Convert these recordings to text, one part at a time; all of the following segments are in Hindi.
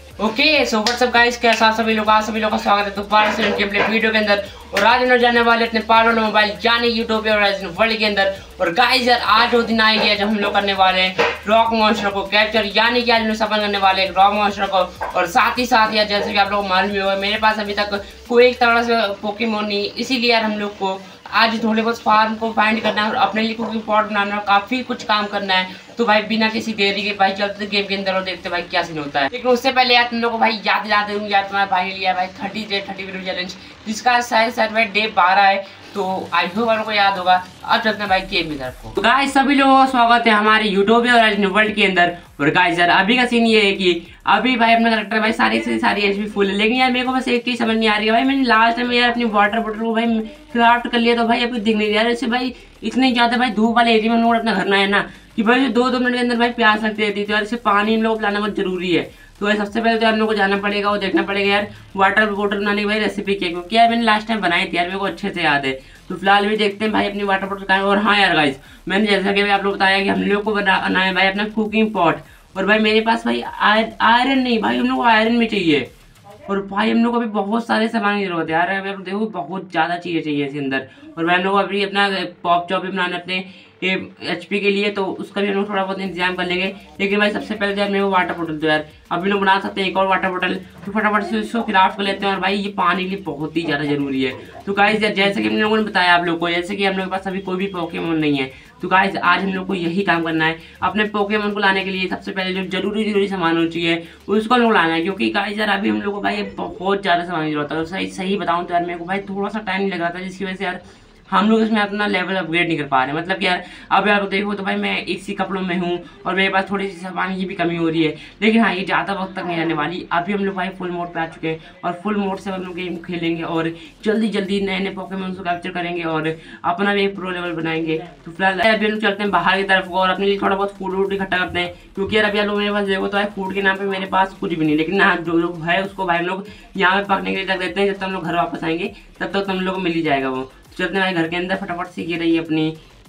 ओके सो व्हाट्सअप गाइस, कैसा आप सभी लोग का स्वागत है दोबारा से गेम प्ले वीडियो के अंदर। और आज हम लोग जाने वाले अपने पावर मोबाइल यानी यूटोपिया होराइजन वर्ल्ड के अंदर। और गाइस यार आज वो दिन आ गया जब हम लोग करने वाले हैं रॉक मॉन्स्टर को कैप्चर, यानी कि आज हम लोग सफल करने वाले हैं रॉक मॉन्स्टर को। और साथ ही साथ यार जैसे कि आप लोग मालूम ही होगा, मेरे पास अभी तक कोई एक तरह से पोकेमोन नहीं, इसीलिए यार हम लोग को आज थोड़े बहुत फार्म को फाइंड करना है और अपने लिए कुकिंग पॉट बनाना है, काफी कुछ काम करना है। तो भाई बिना किसी देरी के भाई चलते गेम के अंदर और देखते भाई क्या सीन होता है। लेकिन उससे पहले यार तुम लोग को भाई याद दिलाते हूँ यार, तुम्हारे भाई ने लिया भाई 30 वीडियो चैलेंज, जिसका शायद भाई डे 12 है। तो आई होप वालों को याद होगा। अब चलते हैं भाई गेम की तरफ को। तो गाइस सभी लोगों का स्वागत है हमारे यूटोपिया होराइजन वर्ल्ड के अंदर। और गाइस यार अभी का सीन ये है कि अभी भाई अपना करेक्टर भाई सारी से सारी एचपी फुल है, लेकिन यार मेरे को बस एक चीज समझ नहीं आ रही है भाई। मैंने लास्ट टाइम यार अपनी वाटर बोतल को भाई क्राफ्ट कर लिया, तो भाई अभी दिख नहीं रहा है। इससे भाई इतने ज्यादा भाई धूप वाले एरिया में लोग अपना घर ना है ना कि भाई 2-2 मिनट के अंदर भाई प्यास लगती रहती है। तो यार इससे पानी हम लोग को पिलाना बहुत जरूरी है। तो यार सबसे पहले तो यार हम लोग को जाना पड़ेगा और देखना पड़ेगा यार वाटर बोतल बनाने की भाई रेसिपी क्या, क्योंकि यार मैंने लास्ट टाइम बनाई थी यार, मेरे को अच्छे से याद है। तो फिलहाल भी देखते हैं भाई अपनी वाटर बोतल का। और हाँ यार गाइस, मैंने जैसा कि आप लोग बताया कि हम लोग को बनाना है भाई अपना कुकिंग पॉट। और भाई मेरे पास भाई आयरन नहीं, भाई हम लोग को आयरन भी चाहिए। और भाई हम लोग को अभी बहुत सारे सामान की जरूरत है यार, अभी आप देखो बहुत ज्यादा चीजें चाहिए इसके अंदर। और भाई हम लोग अभी अपना पॉप चॉप भी बनाना अपने एचपी के लिए, तो उसका भी हम लोग थोड़ा बहुत इंतजाम कर लेंगे। लेकिन भाई सबसे पहले तो यार मेरे को वाटर बोतल दो यार, अभी लोग बना सकते हैं एक और वाटर बोतल। तो फटाफट से उसको क्राफ्ट कर लेते हैं। और भाई ये पानी के लिए बहुत ही ज्यादा जरूरी है। तो गाइस यार जैसे कि हम लोगों ने बताया आप लोग को, जैसे कि हम लोग के पास अभी कोई भी पोकेमोन नहीं है, तो गाइस आज हम लोग को यही काम करना है। अपने पोकेमोन को लाने के लिए सबसे पहले जो जरूरी सामान होना चाहिए उसको हम लोग लाना है, क्योंकि गाइस यार अभी हम लोग को भाई बहुत ज्यादा सामान की जरूरत है। तो सही बताऊं तो यार मेरे को भाई थोड़ा सा टाइम लग रहा था, जिसकी वजह से यार हम लोग इसमें अपना लेवल अपग्रेड नहीं कर पा रहे। मतलब यार अब यार देखो तो भाई मैं इसी कपड़ों में हूँ और मेरे पास थोड़ी सी सामान की भी कमी हो रही है। लेकिन हाँ ये ज़्यादा वक्त तक नहीं रहने वाली। अभी हम लोग भाई फुल मोड पे आ चुके हैं और फुल मोड से हम लोग गेम खेलेंगे और जल्दी जल्दी नए नए पोकेमोन को कैप्चर करेंगे और अपना भी एक प्रो लेवल बनाएंगे। तो फिलहाल अभी हम लोग चलते हैं बाहर की तरफ को और अपने लिए थोड़ा बहुत फूड वूड इकट्ठा करते हैं, क्योंकि यार अभी आप लोग मेरे पास देखो तो भाई फूड के नाम पर मेरे पास कुछ भी नहीं। लेकिन हाँ जो लोग है उसको भाई हम लोग यहाँ पे पकने के लिए रख देते हैं, जब तक हम लोग घर वापस आएंगे तब तक हम लोग को मिल ही जाएगा वो। चलते हैं घर के अंदर फटाफट से ये रही अपनी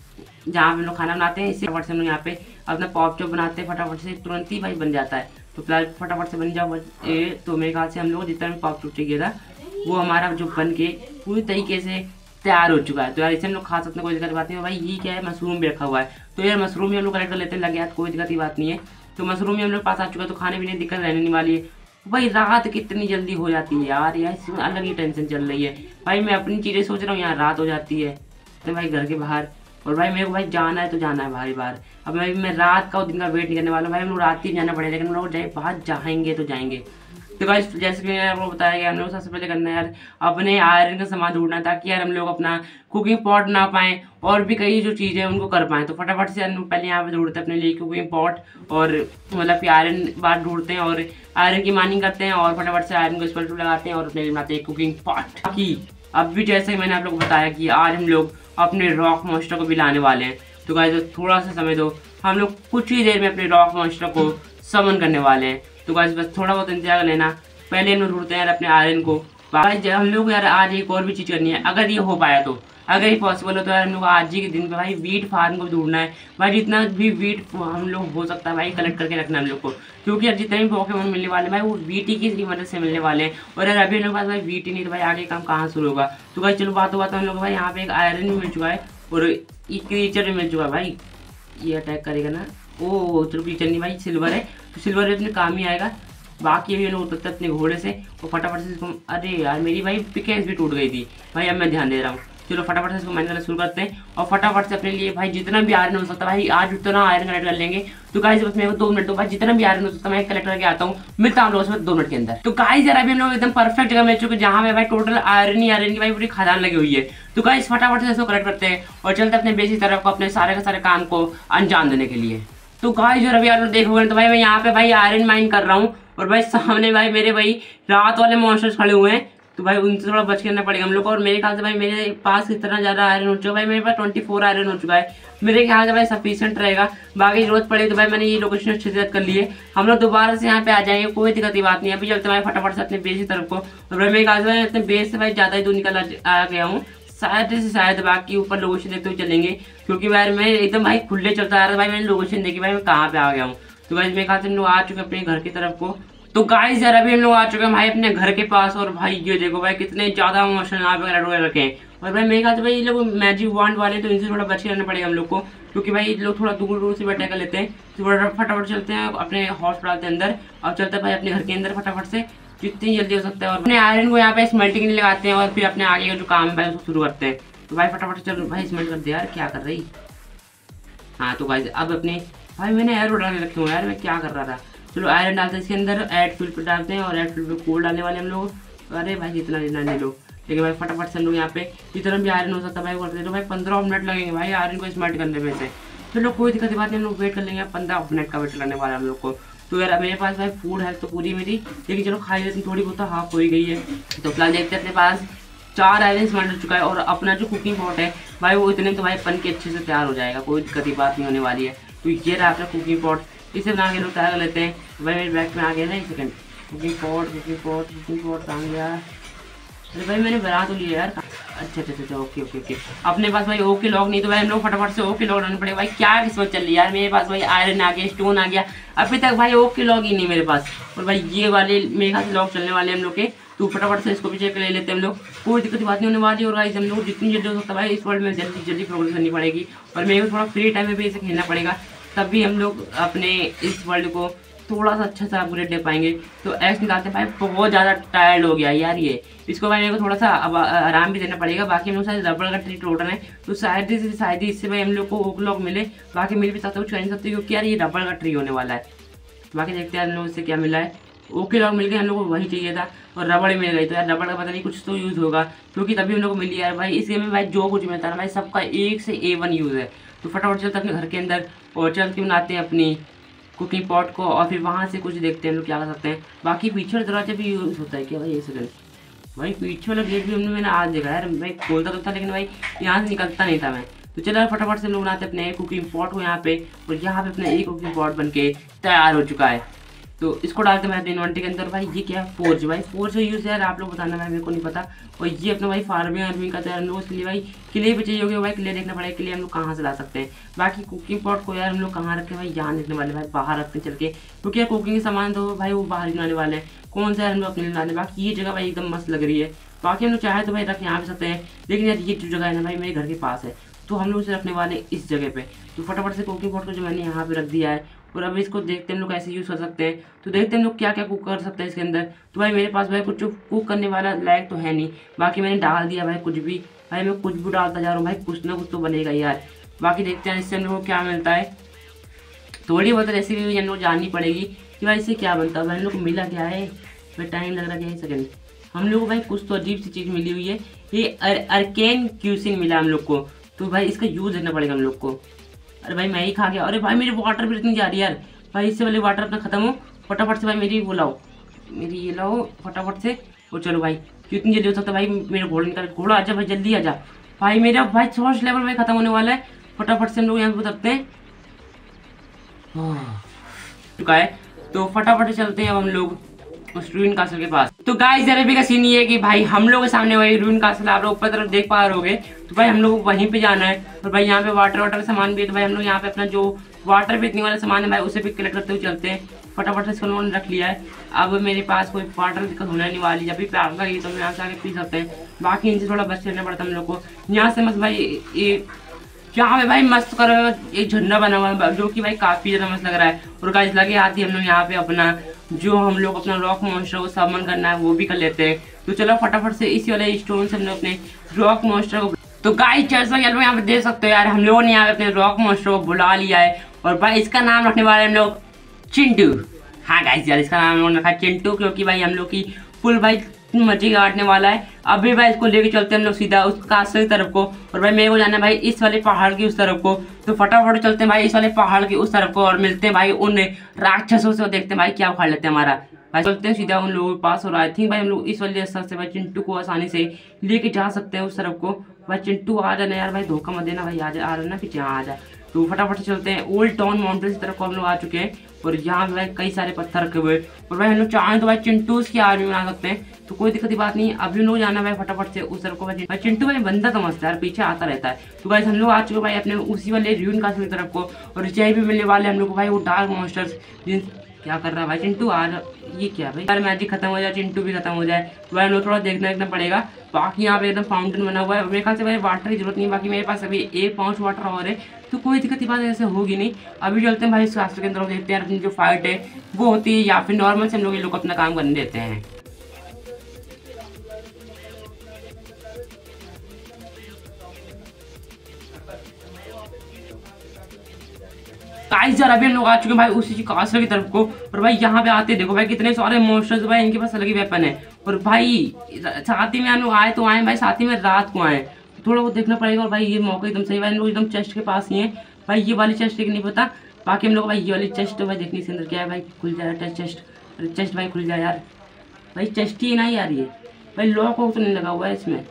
जहाँ हम लोग खाना बनाते हैं, इसी फटाफट से हम लोग यहाँ पे अपना पॉप चॉप बनाते हैं, फटाफट से तुरंत ही भाई बन जाता है। तो फिलहाल फटाफट से बन जाओ। तो मेरे ख्याल से हम लोग जितना भी पॉप चॉप चाहिए था वो हमारा जो बन के पूरी तरीके से तैयार हो चुका है। तो यार इसे हम लोग खा सकते हैं, कोई दिक्कत बात नहीं है। भाई ये क्या है, मशरूम भी रखा हुआ है, तो यार मशरूम भी हम लोग कलेक्ट कर लेते हैं, लगे यार कोई दिक्कत की बात नहीं है। तो मशरूम भी हम लोग पास आ चुका है, तो खाने पीने की दिक्कत रहने नहीं वाली है। भाई रात कितनी जल्दी हो जाती है यार, इसमें अलग ही टेंशन चल रही है। भाई मैं अपनी चीज़ें सोच रहा हूँ, यहाँ रात हो जाती है तो भाई घर के बाहर। और भाई मेरे को भाई जाना है तो जाना है भाई बाहर। अब मैं रात का और दिन का वेट नहीं करने वाला भाई, हम लोग रात ही जाना पड़ेगा, लेकिन हम लोग बाहर जाएंगे तो जाएंगे। तो भाई जैसे कि मैंने आपको बताया गया, हम लोग सबसे पहले करना है यार अपने आयरन का सामान ढूंढना, ताकि यार हम लोग अपना कुकिंग पॉट ना पाएँ और भी कई जो चीज़ें उनको कर पाएँ। तो फटाफट से हम लोग पहले यहाँ पे ढूंढते हैं अपने लिए कुकिंग पॉट, और मतलब कि आयरन बार ढूंढते हैं और आयरन की माइनिंग करते हैं और फटाफट से आयरन को इस पर लगाते हैं और अपने लिए बनाते हैं कुकिंग पॉट की। अब भी जैसे मैंने आप लोग को बताया कि आज हम लोग अपने रॉक मॉन्स्टर को भी लाने वाले हैं। तो गाइस थोड़ा सा समय दो, हम लोग कुछ ही देर में अपने रॉक मॉन्स्टर को समन करने वाले हैं। तो गाइस बस थोड़ा बहुत इंतजार कर लेना। पहले हम लोग ढूंढते हैं यार अपने आयरन को। गाइस हम लोग यार आज एक और भी चीज़ करनी है, अगर ये हो पाया तो, अगर ये पॉसिबल हो तो यार हम लोग आज ही के दिन पे भाई वीट फार्म को ढूंढना है। भाई जितना भी वीट हम लोग हो सकता है भाई कलेक्ट करके रखना हम लोग को, क्योंकि यार जितने भी पोकेमोन मिलने वाले हैं भाई वो वीट ही की मदद से मिलने वाले हैं। और यार अभी हम लोग पास भाई वीट ही नहीं, तो भाई आगे काम कहाँ शुरू होगा। तो भाई चलो बातों हम लोग भाई यहाँ पे एक आयरन भी मिल चुका है और एक क्रीचर भी मिल चुका है। भाई ये अटैक करेगा ना, ओ चलो क्रीचर नहीं भाई सिल्वर है, तो सिल्वर भी अपने काम ही आएगा। बाकी अभी लोग उतरते अपने घोड़े से और फटाफट से इसको, अरे यार मेरी भाई पिकेस भी टूट गई थी भाई, अब मैं ध्यान दे रहा हूँ। चलो फटाफट से इसको मैंने करना शुरू करते हैं और फटाफट से अपने लिए भाई जितना भी आयरन हो सकता है भाई आज उतना आयरन कलेक्ट कर लेंगे। तो गाइस बस मेरे को 2 मिनट दो भाई, जितना भी आयरन हो सकता है मैं कलेक्ट करके आता हूँ, मिलता हूँ लोगों से 2 मिनट के अंदर। तो गाइस यार अभी हम लोग एकदम परफेक्ट जगह मिल चुके हैं, जहाँ पे भाई टोटल आयरन की भाई पूरी खदान लगी हुई है। तो गाइस फटाफट से इसको कलेक्ट करते हैं और चलते अपने बेसिक तरफ को अपने सारे के सारे काम को अंजाम देने के लिए। तो गाइस यार अभी आप लोग देखोगे तो भाई मैं यहाँ पे भाई आयरन माइन कर रहा हूँ और भाई सामने भाई मेरे भाई रात वाले मॉन्स्टर्स खड़े हुए हैं, तो भाई उनसे थोड़ा बच करना पड़ेगा हम लोग को। और मेरे ख्याल से भाई मेरे पास इतना ज़्यादा आयरन हो चुका है भाई, मेरे पास 24 आयरन हो चुका है, मेरे ख्याल से भाई सफिशिएंट रहेगा। बाकी जरूरत पड़े तो भाई मैंने ये लोकेशन अच्छे से कर ली है, हम लोग दोबारा से यहाँ पे आ जाएंगे, कोई दिक्कत की बात नहीं है। अभी चलते हैं फटाफट से अपने बेस की तरफ को। और भाई मेरे ख्याल से अपने बेस से भाई ज़्यादा ही दूर निकल आ गया हूँ, शायद बाकी ऊपर लोकेशन देखते हुए चलेंगे, क्योंकि भाई मैं एकदम भाई खुले चलता आ रहा था भाई, मैंने लोकेशन देखी भाई मैं कहाँ पे आ गया हूँ। तो भाई मेरे ख्याल से हम लोग आ चुके अपने घर की तरफ को तो गाइस यार अभी हम लोग आ चुके हैं भाई अपने घर के पास, और भाई ये देखो भाई कितने ज्यादा इमोशनल यहाँ पे लड़के रखे हैं। और भाई मेरे ख्याल से भाई ये लोग मैजिक वांड वाले, तो इनसे थोड़ा बच के रहना पड़ेगा हम लोग को, क्योंकि भाई लोग थोड़ा दूर दूर से अटैक कर लेते हैं। तो फटाफट चलते हैं अपने हॉस्पिटल के अंदर, अब चलते हैं भाई अपने घर के अंदर फटाफट से जितनी जल्दी हो सकता है, और अपने आयरन को यहाँ पे स्मेल्टिंग लगाते हैं और फिर अपने आगे का जो काम है उसको शुरू करते हैं। तो भाई फटाफट चल भाई स्मेल्ट कर दे यार, क्या कर रही। हाँ तो भाई अब अपने भाई मैंने एयर डाल के रखे हुए यार, मैं क्या कर रहा था। चलो आयरन डालते हैं इसके अंदर, ऐड फील्ड पे डालते हैं और ऐड फील्ड पे कोल डालने वाले हम लोग। अरे भाई जितना जितना ले लो, लेकिन भाई फटाफट से हम लोग यहाँ पे जितना भी आयरन हो सकता है भाई करते हैं। तो भाई 15 मिनट लगेंगे भाई आयरन को स्मेल्ट करने में से। चलो कोई दिक्कत बात नहीं, हम लोग वेट कर लेंगे, 15 मिनट का वेट करने वाला हम लोग को। तो यार मेरे पास भाई फूड है तो पूरी मेरी, लेकिन चलो खाई लेती थोड़ी बहुत हाफ हो ही गई है। तो फिलहाल देखते हैं अपने पास 4 आयरन स्मेल्ट हो चुका है, और अपना जो कुकिंग पॉट है भाई वो इतने तो भाई बन के अच्छे से तैयार हो जाएगा, कोई दिक्कत की बात नहीं होने वाली है। तो ये रहा अपना कुकिंग पॉट, इसे बना के लोग तैयार कर लेते हैं। भाई मेरे बैग में आ गया ना, एक सेकंड, कुकिंग पॉट आ गया। अरे भाई मैंने बना तो लिया यार, अच्छा ओके ओके ओके। अपने पास भाई ओके लॉक नहीं, तो भाई हम लोग फटाफट से ओके लॉक डालना पड़ेगा। भाई क्या किस्मत चल रही है यार, मेरे पास भाई आयरन आ गया, स्टोन आ गया, अभी तक भाई ओके लॉक ही नहीं मेरे पास। और भाई ये वाले मेरे ख्याल से लॉक चलने वाले हम लोग के, तो फटाफट से इसको भी चेक ले लेते हैं हम लोग, कोई दिक्कत बात नहीं होने वाली। और गाइस हम लोग जितनी जल्दी हो सकता है भाई इस वर्ल्ड में जल्दी प्रोग्रेस करनी पड़ेगी, और मेरे को थोड़ा फ्री टाइम में भी इसे खेलना पड़ेगा, तब भी हम लोग अपने इस वर्ल्ड को थोड़ा सा अच्छा सा अपग्रेड दे पाएंगे। तो एक्स निकालते हैं भाई, बहुत ज़्यादा टायर्ड हो गया यार ये, इसको भाई मेरे को थोड़ा सा अब आराम भी देना पड़ेगा। बाकी हम लोग शायद रबड़ का ट्री टोटल है, तो शायद इससे भाई हम लोग को ओक लॉक मिले, बाकी मिल भी सकता है कुछ कर नहीं सकते, क्योंकि यार ये रबड़ का ट्री होने वाला है। बाकी देखते हैं हम लोग इससे क्या मिला है। ओके लॉक मिल गया, हम लोग को वही चाहिए था, और रबड़ मिल गई। तो यार रबड़ का पता नहीं कुछ तो यूज़ होगा, क्योंकि तभी हम लोग को मिली यार। भाई इस गेम में भाई जो कुछ मिलता है भाई सबका 1 से A1 यूज़ है। तो फटाफट चलते अपने घर के अंदर और चल के बनाते हैं अपनी कुकिंग पॉट को, और फिर वहाँ से कुछ देखते हैं हम लोग क्या कर सकते हैं। बाकी पीछे वाला दरवाजा भी यूज़ होता है क्या भाई, ये सेकंड भाई पीछे वाला गेट भी मैंने आज देखा यार, भाई खोलता तो था लेकिन भाई यहाँ से निकलता नहीं था मैं। तो चलो फटाफट से लोग बनाते अपने कुकिंग पॉट को यहाँ पे, और यहाँ पे अपना एक कुकिंग पॉट बन के तैयार हो चुका है। तो इसको डालते हैं अपने इन्वेंटरी के अंदर। भाई ये क्या है, फोर्ज। भाई फोर्ज का यूज़ यार आप लोग बताना, भाई मेरे को नहीं पता। और ये अपना भाई फार्मिंग का तैयार हम लोग, इसके लिए भाई किले भी चाहिए होगा, भाई किले देखना पड़ेगा, किले हम लोग कहाँ से ला सकते हैं। बाकी कुकिंग पॉट को यार हम लोग कहाँ रखते हैं भाई, यहाँ देखने वाले भाई बाहर रखते हैं चल के, क्योंकि यार कुकिंग के सामान तो भाई वो बाहर ही बनाने वाले हैं, कौन सा यार हम लोग अपने बनाने। बाकी ये जगह भाई एकदम मस्त लग रही है। बाकी हम लोग चाहे तो भाई रख यहाँ भी सकते हैं, लेकिन यार ये जो जगह है ना भाई मेरे घर के पास है, तो हम लोग इसे रखने वाले इस जगह पे। तो फटाफट से कुकिंग पॉट को जो मैंने यहाँ पे रख दिया है, और अब इसको देखते हैं हम लोग कैसे यूज़ कर सकते हैं। तो देखते हैं हम लोग क्या क्या कुक कर सकते हैं इसके अंदर। तो भाई मेरे पास भाई कुछ कुक करने वाला लायक तो है नहीं, बाकी मैंने डाल दिया भाई कुछ भी। भाई मैं कुछ भी डालता जा रहा हूँ भाई, कुछ ना कुछ तो बनेगा यार। बाकी देखते हैं इससे हम लोग को क्या मिलता है। थोड़ी बहुत रेसिपी भी हम लोग जाननी पड़ेगी कि भाई इससे क्या बनता है। भाई हम लोग को मिला क्या है, भाई टाइम लग रहा है, सेकंड हम लोग को भाई कुछ तो अजीब सी चीज़ मिली हुई है, ये अर्केन क्यूसिन मिला हम लोग को। तो भाई इसका यूज़ करना पड़ेगा हम लोग को। अरे भाई मैं ही खा गया, अरे भाई मेरी वाटर भी इतनी जा रही है यार। भाई इससे पहले वाटर अपना खत्म हो, फटाफट से भाई मेरी वो लाओ, मेरी ये लाओ फटाफट से। और चलो भाई कितनी जल्दी हो सकता है भाई, मेरे घोड़ा निकाल, घोड़ा आजा भाई जल्दी आजा। भाई मेरा भाई 6 लेवल भाई खत्म होने वाला है, फटाफट से हम लोग यहाँ पे उतरते हैं। चुका है, तो फटाफट चलते हैं अब हम लोग उस रूइन कासल के पास। तो गाइस यार अभी का सीन ये है कि भाई हम लोग के सामने वही रूइन कासल आप लोग ऊपर तरफ देख पा रहे होगे। तो भाई हम लोग वहीं पे जाना है, और भाई यहाँ पे वाटर का सामान भी है। तो भाई हम लोग यहाँ पे अपना जो वाटर बेचने वाला सामान है भाई उसे भी कलेक्ट करते हुए चलते हैं। फटाफट से इसको उन्होंने रख लिया है। अब मेरे पास कोई वाटर दिक्कत होने नहीं वाली, जब भी प्यास लगी तो हम यहाँ से आके पी सकते हैं। बाकी इनसे थोड़ा बच लेना पड़ता है हम लोग को। यहाँ से मस्त भाई ये यहाँ पे भाई मस्त कर एक झंडा बना हुआ है, जो कि भाई काफी ज्यादा मस्त लग रहा है। और गाइस लगे आती हम लोग यहाँ पे अपना जो हम लोग अपना रॉक मॉन्स्टर को समन करना है वो भी कर लेते हैं। तो चलो फटाफट से इसी वाले स्टोन से हम लोग अपने रॉक मॉन्स्टर को, तो गाइस जैसा कि यहाँ पे देख सकते हो यार, हम लोगों ने यहाँ पे अपने रॉक मॉन्स्टर को बुला लिया है, और भाई इसका नाम रखने वाले हम लोग चिंटू। हाँ गाइस यार इसका नाम हम लोगों ने रखा चिंटू, क्योंकि भाई हम लोग की फुल भाई मर्जी काटने वाला है। अभी भाई इसको लेके चलते हैं हम लोग सीधा उस कासल की तरफ को, और भाई मेरे को जाना है भाई इस वाले पहाड़ की उस तरफ को। तो फटाफट चलते हैं भाई इस वाले पहाड़ की उस तरफ को, और मिलते हैं भाई उन राक्षसों से, देखते हैं भाई क्या उखाड़ लेते हैं हमारा। भाई चलते हैं सीधा उन लोगों के पास, और आई थिंक भाई हम लोग इस वाले रास्ते से भाई चिंटू को आसानी से लेके जा सकते हैं उस तरफ को। भाई चिंटू आ जाना यार, भाई धोखा मत देना भाई, आ रहा ना पीछे, यहाँ आ जा। तो फटाफट से चलते हैं ओल्ड टाउन माउंटेन की तरफ को हम लोग आ चुके हैं, और यहाँ पे भाई कई सारे पत्थर रखे हुए, और भाई हम लोग चाहें तो भाई चिंटूस की आर्मी बना सकते हैं। तो कोई दिक्कत की बात नहीं, अभी हम लोग जाना भाई फटाफट से उस तरफ को। भाई चिंटू भाई बंदा तो मस्त है यार, पीछे आता रहता है। तो भाई हम लोग आ चुके भाई अपने उसी वाले रूइन कासल की तरफ को, और जय भी मिलने वाले हम लोग को भाई वो डार्क मॉन्स्टर्स क्या कर रहा है भाई चिंटू? ये क्या भाई यार, मैजिक खत्म हो जाए, चिंटू भी खत्म हो जाए तो भाई लोग थोड़ा देखना पड़ेगा। बाकी यहाँ पे एकदम फाउंटेन बना हुआ है, मेरे ख्याल से भाई वाटर की जरूरत नहीं है। बाकी मेरे पास अभी 1 पाउच वाटर और है, तो कोई दिक्कत की बात ऐसे होगी नहीं। अभी चलते हैं भाई इस रास्ते के अंदर, देखते हैं अपनी जो फाइट है वो होती है या फिर नॉर्मल से हम लोग ये लोग अपना काम करने देते हैं। गाइस यार अभी हम लोग आ चुके हैं भाई उसी कासर की तरफ को। और भाई यहाँ पे आते देखो भाई कितने सारे मॉन्स्टर्स भाई, इनके पास अलग ही वेपन है। और भाई साथ ही में हम लोग आए तो आए भाई, साथ ही में रात को आए, थोड़ा बहुत देखना पड़ेगा। और भाई ये मौका एकदम सही भाई, हम लोग एकदम चेस्ट के पास ही है भाई। ये वाली चेस्ट लेकिन नहीं पता, बाकी हम लोग भाई ये वाली चेस्ट भाई देखने के अंदर क्या है भाई, खुल जाए चेस्ट। चेस्ट भाई खुल जाए यार, भाई चेस्ट ही ना यार, ये भाई लॉक वॉक तो नहीं लगा हुआ है इसमें।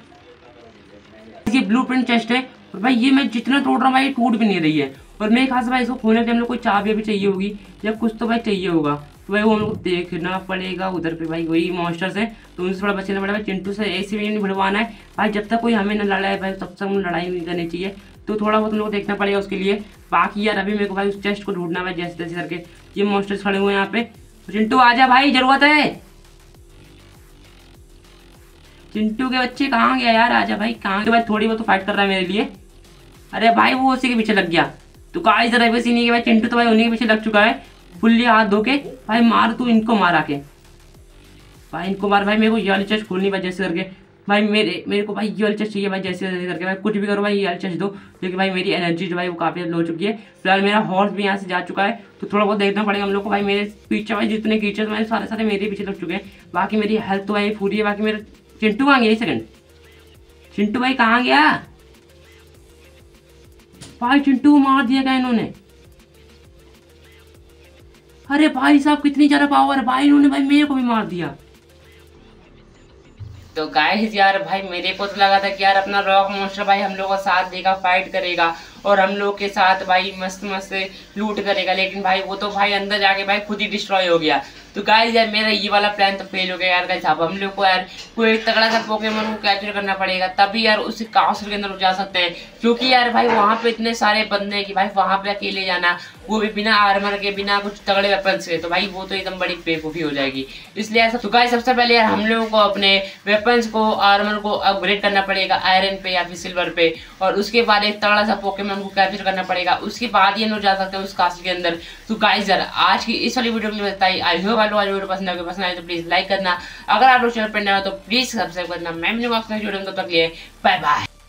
ये ब्लू प्रिंट चेस्ट है और भाई ये मैं जितना तोड़ रहा हूँ भाई टूट भी नहीं रही है। और मेरे खास भाई इसको खोलने के लिए हम लोग कोई चाबी भी चाहिए होगी या कुछ तो भाई चाहिए होगा, तो भाई वो हम लोग देखना पड़ेगा। उधर पे भाई वही मॉन्स्टर्स हैं तो उनसे थोड़ा बचना पड़ेगा। चिंटू से ऐसे भी नहीं भिड़वाना है भाई, जब तक कोई हमें न लड़ाए भाई तब तक हम लड़ाई नहीं करनी चाहिए, तो थोड़ा बहुत हम लोग देखना पड़ेगा उसके लिए। बाकी यार अभी मेरे को भाई उस चेस्ट को ढूंढना है जैसे तैसे करके। ये मॉन्स्टर्स खड़े हुए हैं यहाँ पे, चिंटू आजा भाई जरूरत है। चिंटू के बच्चे कहाँ गया यार, आजा भाई कहाँ गया भाई, थोड़ी बहुत तो फाइट कर रहा है मेरे लिए। अरे भाई वो उसी के पीछे लग गया, तो गाइस जरा वैसे नहीं कि भाई चिंटू तो भाई उन्हीं के पीछे लग चुका है। फुल्ली हाथ धो के भाई मार, तू इनको मार आके भाई, इनको मार भाई। मेरे को ये वाली चेस्ट खोलनी भाई जैसे करके भाई, मेरे को भाई ये वाली चेस्ट चाहिए भाई जैसे जैसे करके भाई, कुछ भी करो भाई ये वाली चेस्ट दो, क्योंकि भाई मेरी एनर्जी जो भाई वो काफी लो चुकी है। फिलहाल मेरा हॉर्स भी यहाँ से जा चुका है, तो थोड़ा बहुत देखना पड़ेगा हम लोग को भाई। मेरे पीछे भाई जितने कीचर्स भाई सारे सारे मेरे पीछे लग चुके हैं। बाकी मेरी हेल्थ तो भाई पूरी है। बाकी मेरा चिंटू कहाँ गया, एक सेकंड, चिंटू भाई कहाँ गया भाई? चिंटू मार दिया क्या इन्होंने? अरे भाई साहब कितनी ज्यादा पावर है भाई, इन्होंने भाई मेरे को भी मार दिया। तो गाइस यार भाई मेरे को तो लगा था कि यार अपना रॉक मॉन्स्टर भाई हम लोग का साथ देगा, फाइट करेगा और हम लोग के साथ भाई मस्त मस्त लूट करेगा, लेकिन भाई वो तो भाई अंदर जाके भाई खुद ही डिस्ट्रॉय हो गया। तो गाइस यार मेरा ये वाला प्लान तो फेल हो गया यार। गाइस अब हम लोग को यार कोई तगड़ा सा पोकेमॉन को कैप्चर करना पड़ेगा, तभी यार उस काउंसिल के अंदर जा सकते हैं। क्योंकि यार भाई वहाँ पे इतने सारे बंदे हैं कि भाई वहाँ पे अकेले जाना, वो भी बिना आर्मर के, बिना कुछ तगड़े वेपन्स के, तो भाई वो तो एकदम बड़ी बेवकूफ़ी हो जाएगी। इसलिए ऐसा तो गाइस सबसे पहले यार हम लोगों को अपने वेपन्स को, आर्मर को अपग्रेड करना पड़ेगा आयरन पे या फिर सिल्वर पे, और उसके बाद एक तगड़ा सा पोकेमॉन को कैप्चर करना पड़ेगा, उसके बाद ही हम लोग जा सकते हैं उस कास्ट के अंदर। तो गाइस यार आज की इस वाली वीडियो में बताई, आई होप आप लोग आज वीडियो पसंद आए तो प्लीज लाइक करना। अगर आप लोग चैनल पर नए हो तो प्लीज सब्सक्राइब करना। मैं मिलूंगा आपसे नेक्स्ट वीडियो में, तब तक के लिए बाय बाय।